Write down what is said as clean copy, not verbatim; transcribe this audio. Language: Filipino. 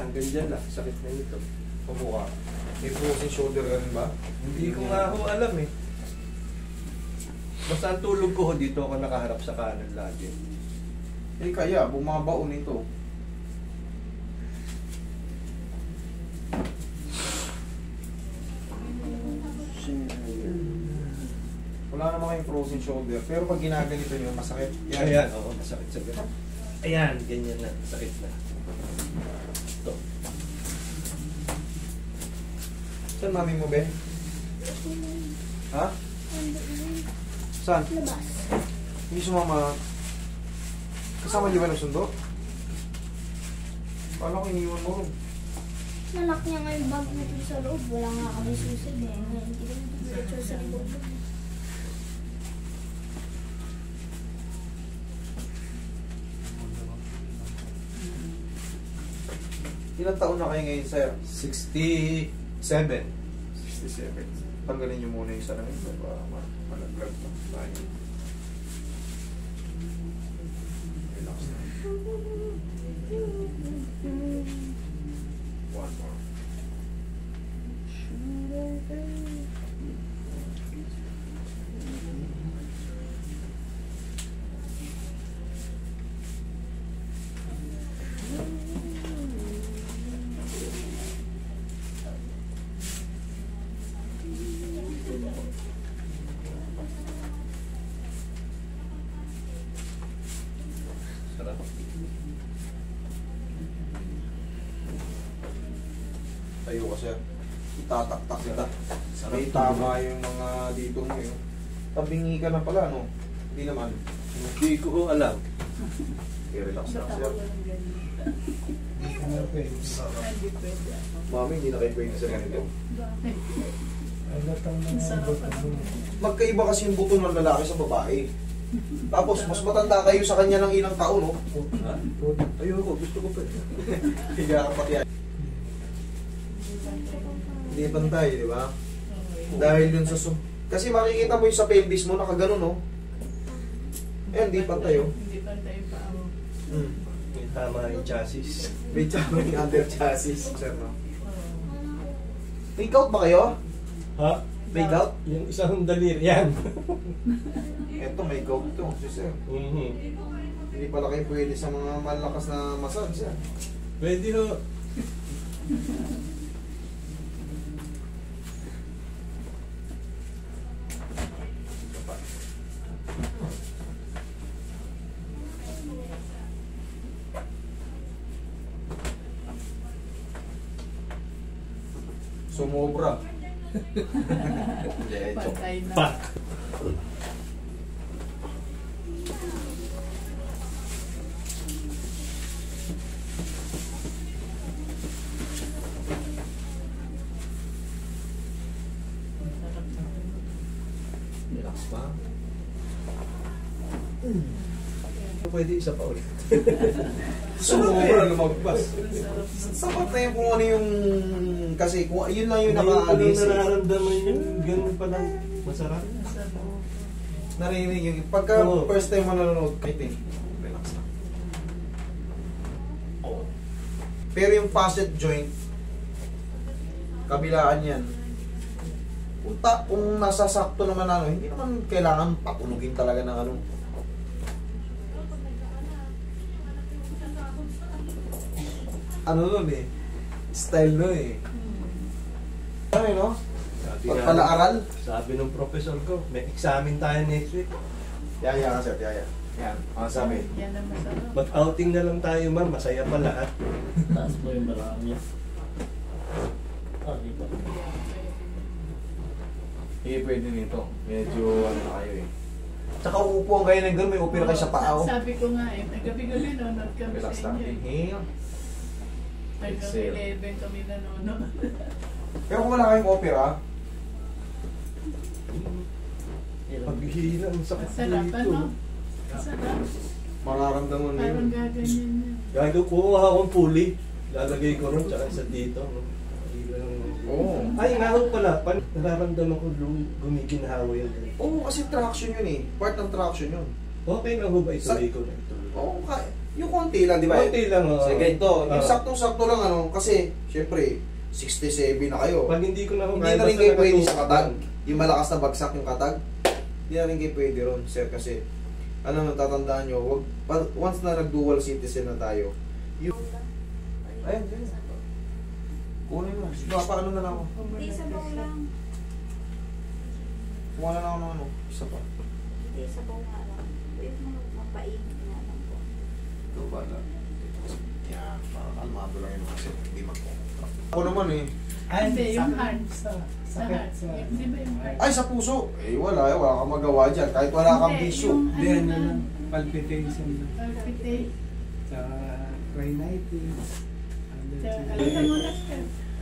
hanggang dyan lang. Sakit na nito. Pabuka. May frozen shoulder ka rin ba? Hindi ko nga ako alam eh. Basta ang tulog ko dito ako nakaharap sa kanan lagi. Eh kaya, bumabaon ito. Wala naman kayong frozen shoulder. Pero pag ginaganito nyo, masakit. Ayan, oo, masakit sa ganun. Ayan, ganyan na, sakit na. Ito. Saan mami mo, Ben? Ha? Saan? Labas. Hindi sumama. Kasama di ba ng sundo? Paano ko iniwan mo rin? Nalak niya nga yung bag na sa loob. Wala nga kami susid eh. Hindi kami dito sa likod. Ilang taon na kayo ngayon, sir? 67. 67. Tanggalin nyo muna yung salamin para malaglag na tayo. Relax na. One more. Sarap. Tayo ka, sir. Itataktak kita. Sarap. May tama yung mga dito mo yun. Tabingi ka na pala, no? Hindi naman. Hindi ko alam. Okay, relax lang, sir. Mami, hindi na kayo pwede sa ganito. Magkaiba kasi yung buto ng lalaki sa babae. Tapos, mas matanda kayo sa kanya ng ilang taon, no? Ayoko, gusto ko pa. Higa ka pati. Hindi pantay, di ba? Dahil dun sa... Kasi makikita mo yung sa pelvis mo, nakaganon, no? Eh, hindi pantay, oh. Hindi pantay pa ako. May tama yung chassis. May tsaka yung under chassis, sir, no? May gout ba kayo? Ha? May gout? Yung isang daliri yan. Eto, may gout to, sir. Hindi pala kayo pwede sa mga malakas na massage, sir. Pwede ho. Sumobra. Patay na. Pak! Relax pa. Pwede isa pa ulit. Sumobra, lumagpas. Sapat na yung kung ano yung... Kasi kung yun lang yung nakaalis. Hindi ko nararamdaman yung ganun palang masarap. Narinig yung... Pagka Oo. first time mo nanonood, kahit eh. Relax na. Oo. Pero yung facet joint, kabilaan yan. Kung nasasakto naman ano, hindi naman kailangan patunugin talaga ng ano. Ano nun eh? Style nun eh. Ano eh, no? Pagpalaaral? Sabi ng professor ko, may examen tayo next week. Yaya ka, sir. Yaya. Yan. Ang sabi. Yan ang masarap. Mag-outing na lang tayo, ma'am. Masaya pa lahat. Taas mo yung balakang niya. Ah, di ba? Eh, pwede nito. Medyo ano na kayo eh. Tsaka uupuan kayo ng gano'n, may opera kayo sa paa. Oh. Sabi ko nga eh, gabi-gabi nanonood kami Relax sa lang. inyo. Inhale. Hanggang Exhale. 11 kami nanonood. Pero kung wala kayong opera, Paghihila, ang sakit Sarap, dito. ano? Sarap. mararamdaman mo Parang yun. gaganyan niya. Gago, kuha akong pulley. Lalagay ko ron, tsaka sa dito. No? Oo. Ay, nga ho pala. Nararamdaman ko gumiginhawa yun. Oo, kasi traction yun eh. Part ng traction yun. Okay na ho ba ituloy ko na ituloy? Oo, Yung konti lang, di ba? Konti lang, oo. Sige, ito. Yung Oo. saktong-sakto lang, ano, kasi, syempre, 67 na kayo. Pag hindi ko na Hindi na rin kayo pwede sa katag. Yung malakas na bagsak yung katag, hindi na rin kayo pwede ron, sir, kasi, ano, natatandaan nyo, once na nag-dual citizen na tayo, yung... Ayun, yun. Kunin mo. Paano na lang ako? Hindi, sabaw lang. Kuha na lang ako ng ano, isa pa. Hindi, sabaw nga lang. Yung mga mapainit na lang po. Ito ba na? Yan, parang kalmado lang yun kasi hindi mag-contract. Ako naman eh. Hindi, yung heart. Sa heart. Di ba yung heart? Ay, sa puso! Eh, wala kang magawa dyan. Kahit wala kang Hindi, bisyo. yung Hindi, ano na, lang, palpitation lang. palpitate. Sa rhinitis. Kalimutan mo na, sir.